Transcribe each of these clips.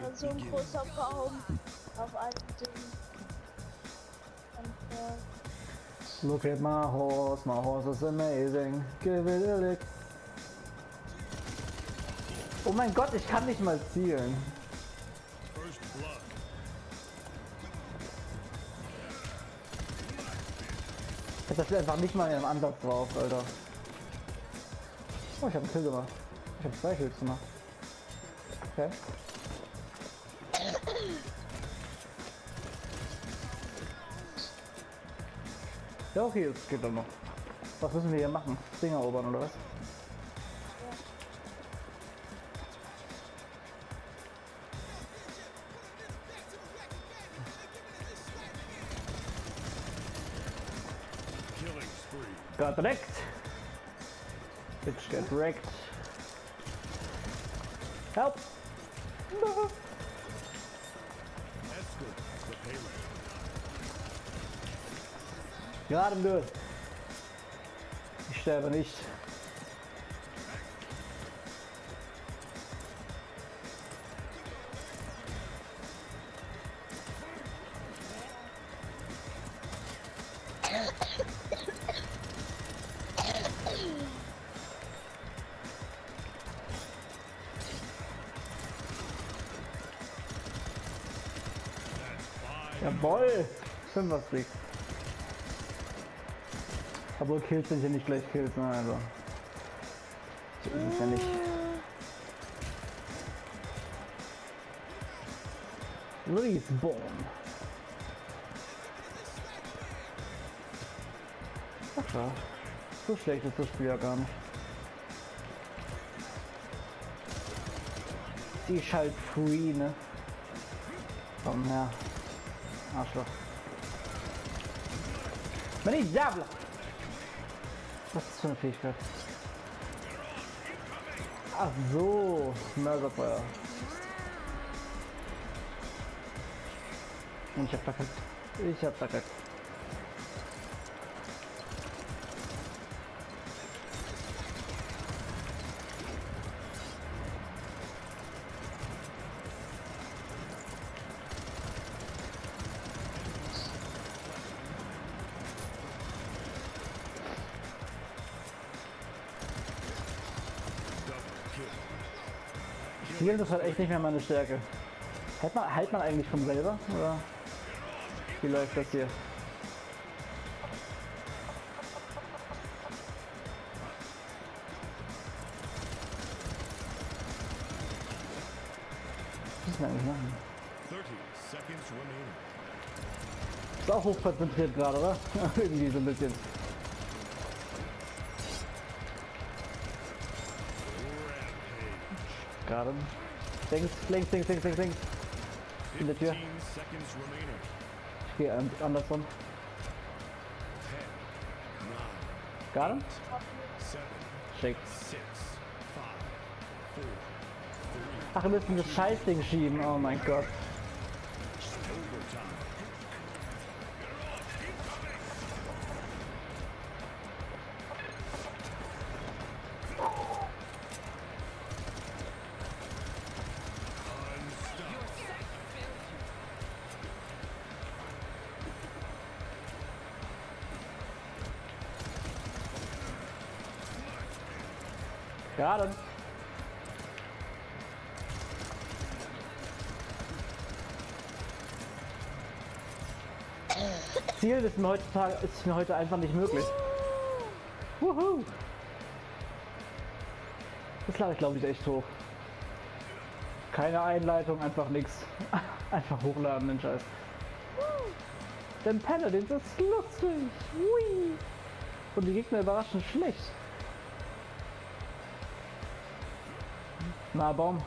so ein großer Baum auf einem Ding. Look at my horse is amazing. Give it a lick. Oh mein Gott, ich kann nicht mal zielen. Ich hab das einfach nicht mal in einem Ansatz drauf, Alter. Oh, ich hab einen Kill gemacht. Ich hab 2 Kills gemacht. Okay. Ja, okay, jetzt geht doch noch. Was müssen wir hier machen? Ding erobern oder was? Got wrecked. Bitch get wrecked. Help! No. Got him good. Ich sterbe nicht. Jawoll! 5er Streak. Obwohl Kills sind hier nicht gleich Kills, ne? Also. So ist es ja nicht. Respawn. Ach ja. So schlecht ist das Spiel ja gar nicht. Die ist halt free, ne? Komm her. Arschloch. Mani Diablo! Was ist das für eine Fähigkeit? Ach so, Mörserfeuer. Und ich hab verkackt. Ich hab verkackt. Zielen ist halt echt nicht mehr meine Stärke. Hält man eigentlich von selber? Oder wie läuft das hier? Was müssen wir eigentlich machen? Ist auch hochkonzentriert gerade, oder? Irgendwie so ein bisschen. Gerade. Links. In der Tür. Ich gehe andersrum. Got him? Shake. Ach, wir müssen das Scheißding schieben. Oh mein Gott. Gerade. Ziel ist mir heute einfach nicht möglich. Wuhu. Das lade ich, glaube ich, echt hoch. Keine Einleitung, einfach nichts. Einfach hochladen, den Scheiß. Den Paladin, das ist lustig. Hui. Und die Gegner überraschen schlecht. Na, Baum.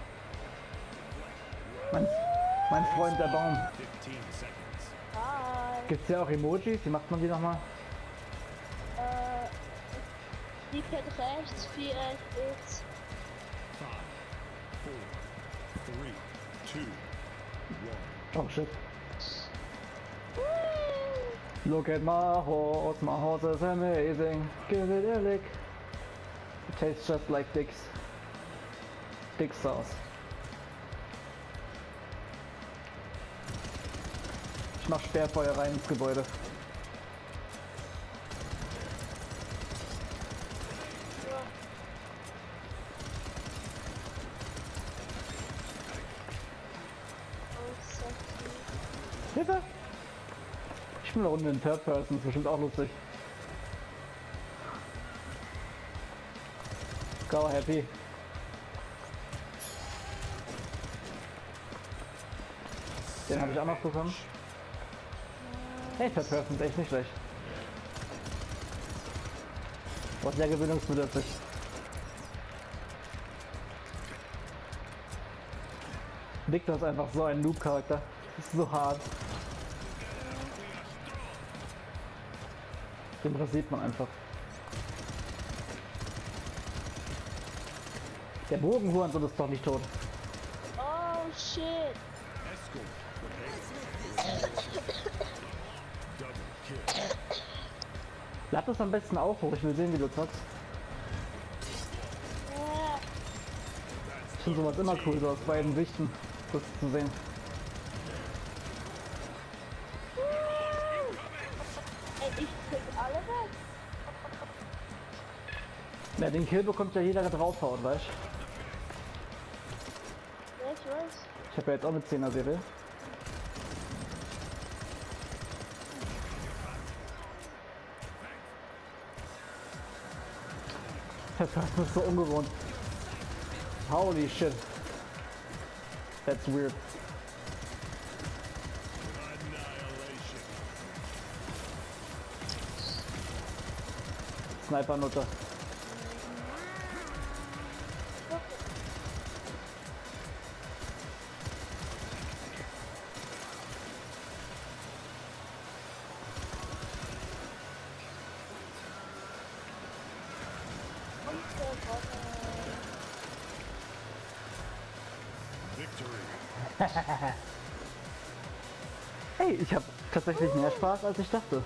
Mein Freund, der Baum. Gibt's ja auch Emojis? Wie macht man die nochmal? Die fährt rechts, 4 ist. 5, 4, 3, 2, 1. Oh shit. Look at my horse is amazing. Give it a lick. It tastes just like Dick's sauce. Ich mach Sperrfeuer rein ins Gebäude. Hilfe! Ich bin eine Runde in Third Person, ist bestimmt auch lustig. Go happy. Den habe ich auch noch bekommen. Hey, Third Person ist echt nicht schlecht. War sehr gewöhnungsbedürftig. Victor ist einfach so ein Noob-Charakter. Das ist so hart. Den rasiert man einfach. Der Bogenhurensohn ist doch nicht tot. Oh shit. Lad das am besten auch hoch, ich will sehen, wie du zockst. Ja. Ich finde sowas immer cool, so aus beiden Sichten das zu sehen. Ey, ich krieg alle weg. Ja, den Kill bekommt ja jeder, der draufhaut, weißt du? Ja, ich weiß. Ich habe ja jetzt auch eine 10er Serie. Das ist so ungewohnt. Holy shit. That's weird. Sniper-Nutter. Hey, ich habe tatsächlich mehr Spaß, als ich dachte.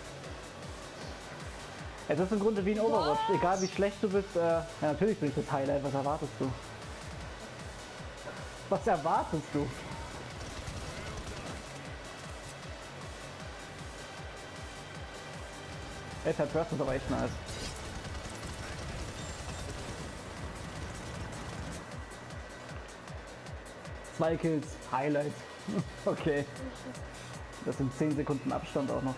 Es ist im Grunde wie ein Overwatch. Egal wie schlecht du bist, ja, natürlich bin ich das Highlight. Was erwartest du? Was erwartest du? Ey, Third Person ist aber echt nice. Zwei Kills, Highlight. Okay. Das sind 10 Sekunden Abstand auch noch.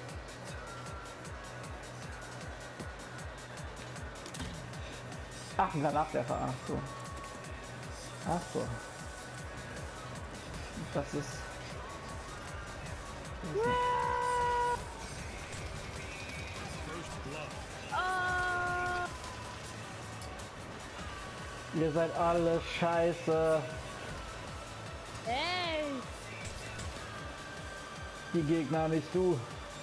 Ach, ein Granatwerfer. Ach so. Ach so. Das ist... Ihr seid alle scheiße. Hey! Die Gegner, nicht du.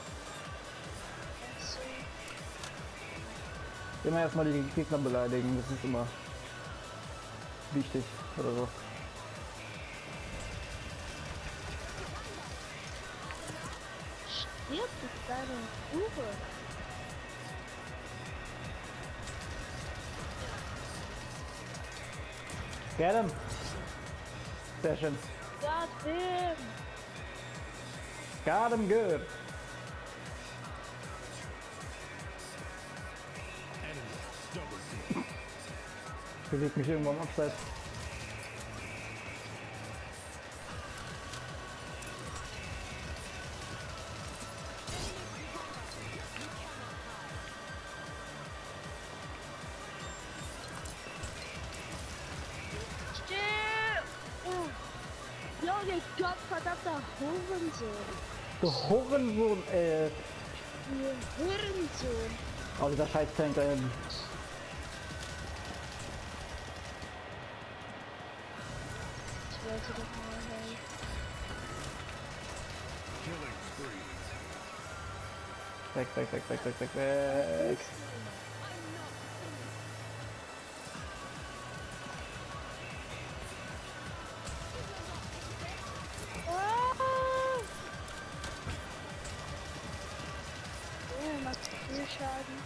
Immer erstmal die Gegner beleidigen, das ist immer wichtig oder so. Stirb mit deiner Uhr. Get him. Sehr schön. God damn! Got him good. Ich bewege mich irgendwo am Abseits. Junge, gottverdammter Hurensohn. Du Hurensohn, Ihr Hurensohn. Oh, dieser scheiß Tank da hinten. Ich wollte doch mal helfen. Weg, weg, weg, weg, weg, weg, weg. Macht viel Schaden.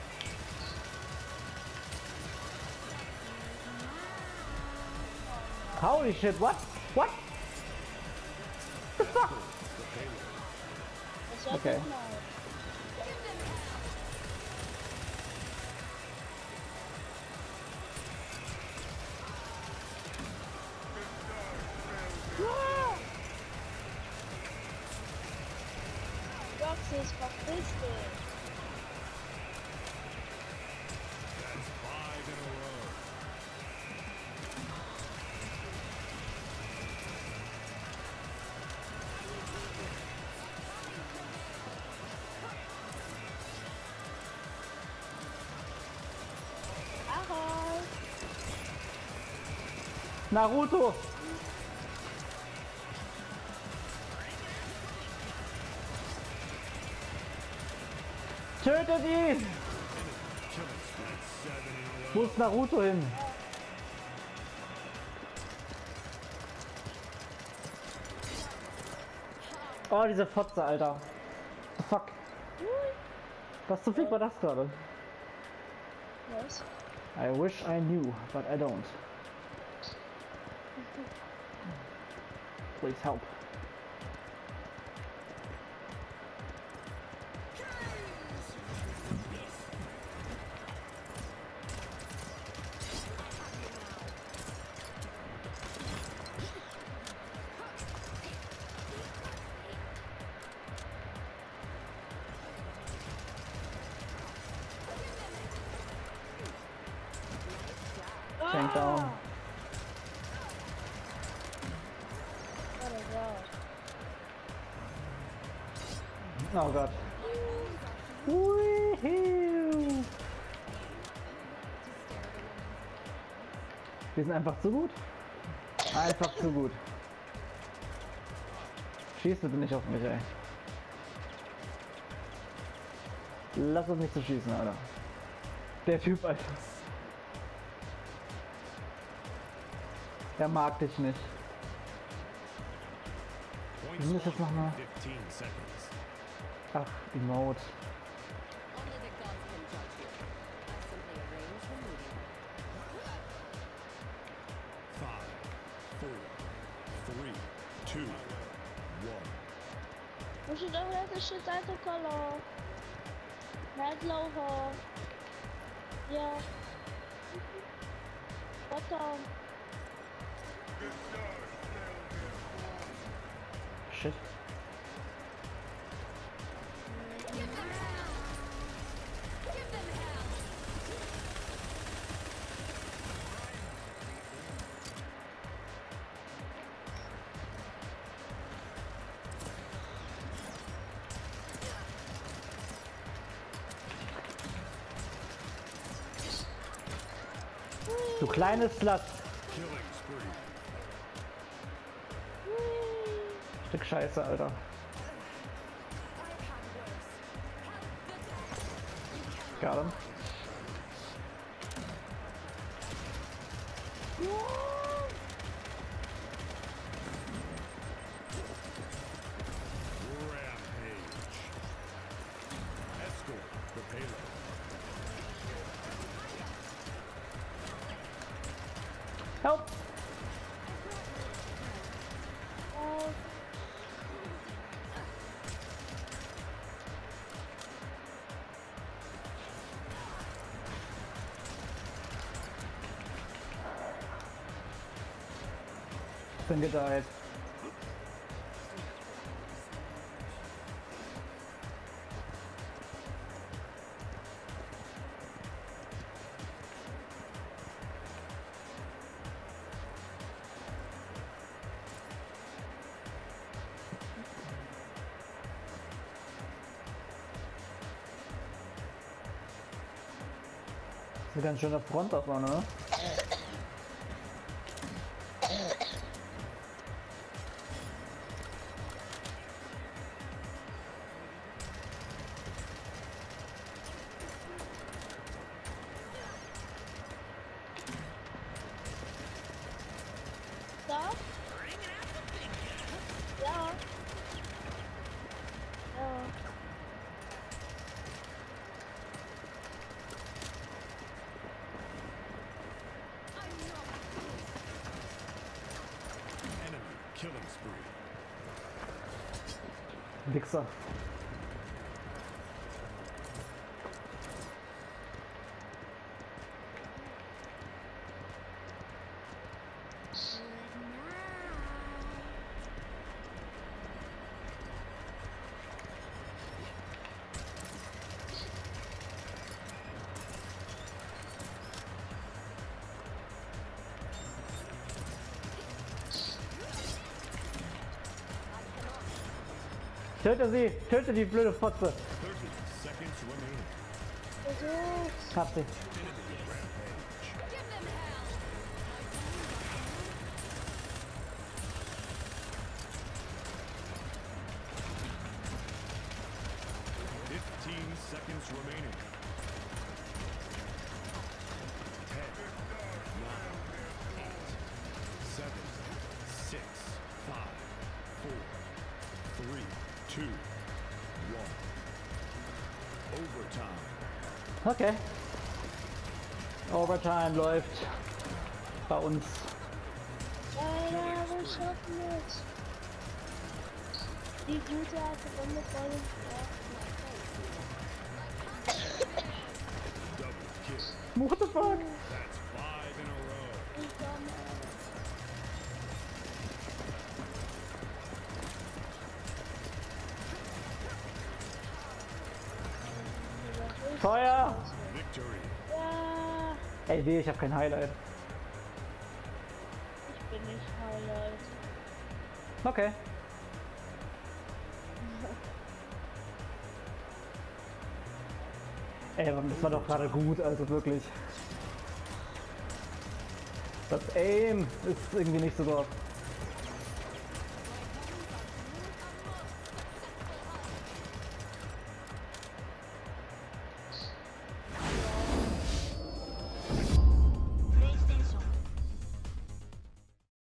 Holy shit, what? What? The fuck? Ich hab Okay. geknallt. Roxas, verpiss dich. That's 5 in a row. Ahoi. Naruto! Tötet ihn! Killing spree 7 in a Wo row. ist Naruto hin? Oh, diese Fotze, Alter. Fuck. Was zum Fick war das gerade? Was? I wish I knew, but I don't. Please help. Tank down. Oh my god. Oh Gott. Woohoo. Wir sind einfach zu gut. Einfach zu gut. Schieß bitte nicht auf mich, ey. Lass uns nicht zu schießen, Alter. Der Typ, Alter. Der mag dich nicht. Points Wie ist das won nochmal? in 15 seconds. Ach, Emote. Only the gods can judge you. I simply arrange the meeting. 5, 4, 3, 2, 1. Muszę dowiedzieć się za to kolor. Na dlouho. Ja. Potom. Shit. Du kleines Slut. Killing spree. Stück Scheiße, Alter. Got him. Rampage. Escort the payload. Help! Bin gedeiht. Das ist eine ganz schöne Front da vorne, ne? Da? Ja. Ja. Enemy killing spree. Wichser. Töte sie! Töte die blöde Fotze! 30 seconds remaining. Versuch's. Hab sie. Give them hell! 15 seconds remaining. 10, 9, 8, 7, 6, 5, 4, 3, 2, 1. Overtime. Okay. Overtime läuft bei uns. Ja, wir schaffen es. Die gute alte Runde voll. Double kill. What the fuck? That's 5 in a row. Feuer! Victory. Ja, Ey, weh, ich hab kein Highlight. ich bin nicht Highlight. Okay. Ey, aber das war doch gerade gut, also wirklich. Das Aim ist irgendwie nicht so drauf.